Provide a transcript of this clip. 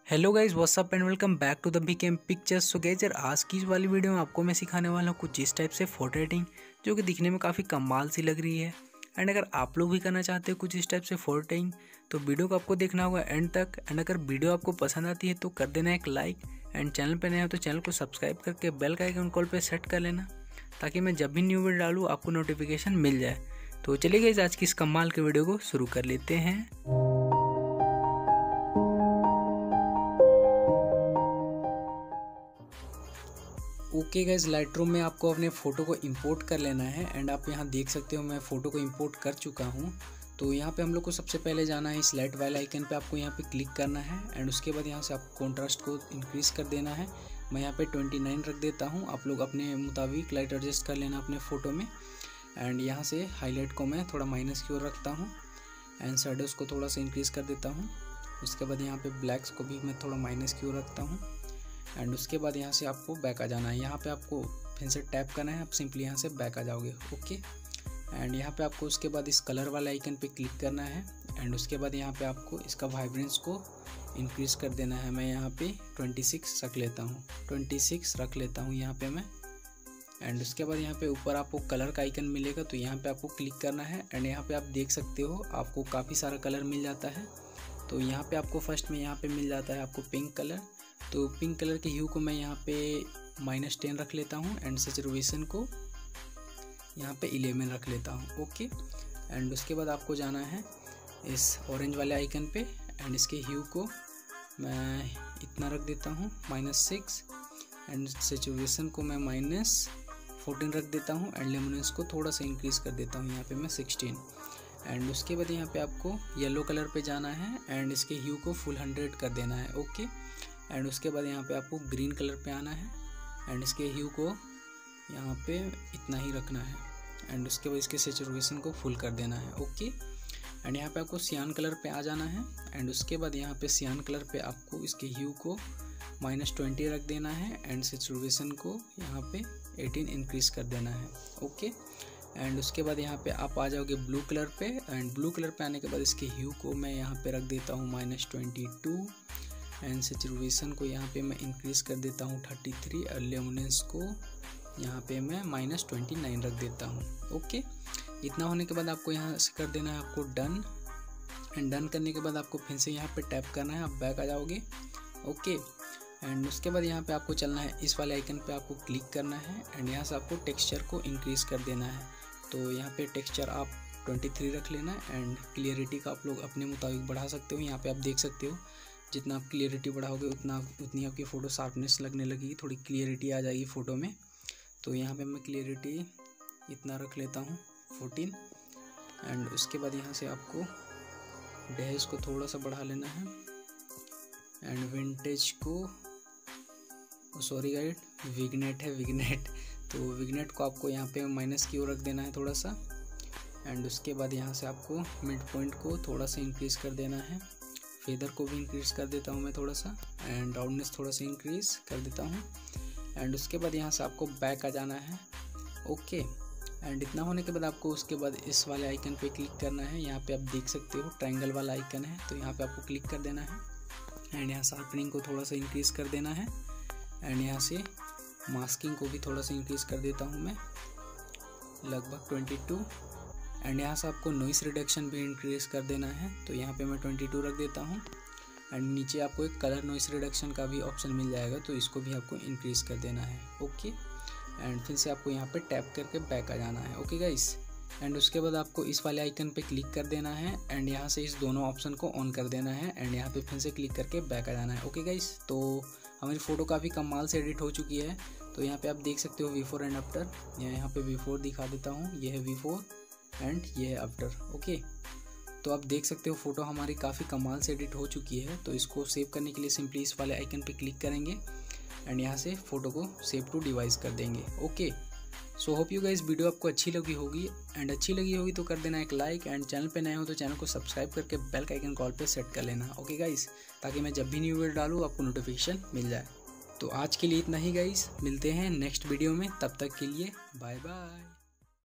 Hello guys what's up and welcome back to the BKM pictures. So guys यार आज की इस वाली वीडियो में आपको मैं सिखाने वाला हूँ कुछ इस टाइप से फोटो एडिटिंग जो कि दिखने में काफ़ी कमाल सी लग रही है। एंड अगर आप लोग भी करना चाहते हो कुछ इस टाइप से फोटो एडिटिंग तो वीडियो को आपको देखना होगा एंड तक। एंड अगर वीडियो आपको पसंद आती है तो कर देना एक लाइक एंड चैनल पर नए हो तो चैनल को सब्सक्राइब करके बेल का आइकन कॉल पर सेट कर लेना ताकि मैं जब भी न्यू वीडियो डालूँ आपको नोटिफिकेशन मिल जाए। तो चलिए गाइज आज की इस कमाल के वीडियो को शुरू कर लेते हैं। ओके गाइज लाइटरूम में आपको अपने फ़ोटो को इंपोर्ट कर लेना है। एंड आप यहाँ देख सकते हो मैं फ़ोटो को इंपोर्ट कर चुका हूँ। तो यहाँ पे हम लोग को सबसे पहले जाना है इस लाइट वाले आइकन पे, आपको यहाँ पे क्लिक करना है। एंड उसके बाद यहाँ से आपको कॉन्ट्रास्ट को इंक्रीज़ कर देना है। मैं यहाँ पे 29 रख देता हूँ, आप लोग अपने मुताबिक लाइट एडजस्ट कर लेना अपने फ़ोटो में। एंड यहाँ से हाईलाइट को मैं थोड़ा माइनस की ओर रखता हूँ एंड शैडोज़ को थोड़ा सा इंक्रीज़ कर देता हूँ। उसके बाद यहाँ पे ब्लैक्स को भी मैं थोड़ा माइनस की ओर रखता हूँ। एंड उसके बाद यहाँ से आपको बैक आ जाना है। यहाँ पे आपको फिर से टैप करना है, आप सिंपली यहाँ से बैक आ जाओगे। ओके एंड यहाँ पे आपको उसके बाद इस कलर वाले आइकन पे क्लिक करना है। एंड उसके बाद यहाँ पे आपको इसका वाइब्रेंस को इंक्रीज़ कर देना है। मैं यहाँ पे 26 रख लेता हूँ, 26 रख लेता हूँ यहाँ पे मैं। एंड उसके बाद यहाँ पे ऊपर आपको कलर का आइकन मिलेगा तो यहाँ पे आपको क्लिक करना है। एंड यहाँ पे आप देख सकते हो आपको काफ़ी सारा कलर मिल जाता है। तो यहाँ पे आपको फर्स्ट में यहाँ पे मिल जाता है आपको पिंक कलर। तो पिंक कलर के ह्यू को मैं यहाँ पे -10 रख लेता हूँ एंड सैचुरेशन को यहाँ पे 11 रख लेता हूँ। ओके एंड उसके बाद आपको जाना है इस ऑरेंज वाले आइकन पे एंड इसके ह्यू को मैं इतना रख देता हूँ -6 एंड सैचुरेशन को मैं -14 रख देता हूँ एंड लुमिनेंस को थोड़ा सा इंक्रीज़ कर देता हूँ यहाँ पे मैं 16। एंड उसके बाद यहाँ पे आपको येलो कलर पे जाना है एंड इसके ह्यू को फुल 100 कर देना है। ओके एंड उसके बाद यहाँ पे आपको ग्रीन कलर पे आना है एंड इसके ह्यू को यहाँ पे इतना ही रखना है एंड उसके बाद इसके सैचुरेशन को फुल कर देना है। ओके एंड यहाँ पे आपको सियान कलर पे आ जाना है एंड उसके बाद यहाँ पे सियान कलर पे आपको इसके ह्यू को -20 रख देना है एंड सैचुरेशन को यहाँ पे 18 इंक्रीज़ कर देना है। ओके एंड उसके बाद यहाँ पे आप आ जाओगे ब्लू कलर पे एंड ब्लू कलर पे आने के बाद इसके ह्यू को मैं यहाँ पे रख देता हूँ -22 एंड सैचुरेशन को यहाँ पे मैं इंक्रीज़ कर देता हूँ 33 और लुमिनेंस को यहाँ पे मैं -29 रख देता हूँ। ओके इतना होने के बाद आपको यहाँ से कर देना है आपको डन। एंड डन करने के बाद आपको फिर से यहाँ पे टैप करना है, आप बैक आ जाओगे। ओके एंड उसके बाद यहाँ पे आपको चलना है इस वाले आइकन पे, आपको क्लिक करना है एंड यहाँ से आपको टेक्सचर को इंक्रीज़ कर देना है। तो यहाँ पे टेक्सचर आप 23 रख लेना एंड क्लियरिटी का आप लोग अपने मुताबिक बढ़ा सकते हो। यहाँ पे आप देख सकते हो जितना आप क्लियरिटी बढ़ाओगे उतनी आपकी फ़ोटो शार्पनेस लगने लगेगी, थोड़ी क्लियरिटी आ जाएगी फ़ोटो में। तो यहाँ पे मैं क्लियरिटी इतना रख लेता हूँ 14 एंड उसके बाद यहाँ से आपको डैश को थोड़ा सा बढ़ा लेना है एंड विंटेज को सॉरी गाइड विग्नेट है विग्नेट, तो विग्नेट को आपको यहाँ पे माइनस की ओर रख देना है थोड़ा सा। एंड उसके बाद यहाँ से आपको मिड पॉइंट को थोड़ा सा इंक्रीज़ कर देना है, फेदर को भी इंक्रीज़ कर देता हूँ मैं थोड़ा सा एंड राउंडनेस थोड़ा सा इंक्रीज़ कर देता हूँ। एंड उसके बाद यहाँ से आपको बैक आ जाना है। ओके एंड इतना होने के बाद आपको उसके बाद इस वाले आइकन पे क्लिक करना है। यहाँ पे आप देख सकते हो ट्रायंगल वाला आइकन है तो यहाँ पे आपको क्लिक कर देना है एंड यहाँ शार्पनिंग को थोड़ा सा इंक्रीज़ कर देना है एंड यहाँ से मास्किंग को भी थोड़ा सा इंक्रीज़ कर देता हूँ मैं लगभग 22 एंड यहाँ से आपको नॉइस रिडक्शन भी इंक्रीज़ कर देना है तो यहाँ पे मैं 22 रख देता हूँ। एंड नीचे आपको एक कलर नॉइस रिडक्शन का भी ऑप्शन मिल जाएगा तो इसको भी आपको इंक्रीज़ कर देना है। ओके एंड फिर से आपको यहाँ पे टैप करके बैक आ जाना है। ओके गाइस एंड उसके बाद आपको इस वाले आइकन पे क्लिक कर देना है एंड यहाँ से इस दोनों ऑप्शन को ऑन कर देना है एंड यहाँ पे फिर से क्लिक करके बैक आ जाना है। ओके गाइस तो हमारी फ़ोटो काफ़ी कमाल से एडिट हो चुकी है। तो यहाँ पे आप देख सकते हो बिफोर एंड आफ्टर, यहाँ पे बिफोर दिखा देता हूँ, ये है बिफोर एंड ये है आफ्टर। ओके तो आप देख सकते हो फ़ोटो हमारी काफ़ी कमाल से एडिट हो चुकी है। तो इसको सेव करने के लिए सिंपली इस वाले आइकन पे क्लिक करेंगे एंड यहाँ से फ़ोटो को सेव टू डिवाइस कर देंगे। Okay so hope you guys video आपको अच्छी लगी होगी एंड अच्छी लगी होगी तो कर देना एक लाइक एंड चैनल पे नए हो तो चैनल को सब्सक्राइब करके बेल का आइकन कॉल पे सेट कर लेना। ओके गाइस ताकि मैं जब भी न्यू वीडियो डालूँ आपको नोटिफिकेशन मिल जाए। तो आज के लिए इतना ही गाइस, मिलते हैं नेक्स्ट वीडियो में, तब तक के लिए बाय बाय।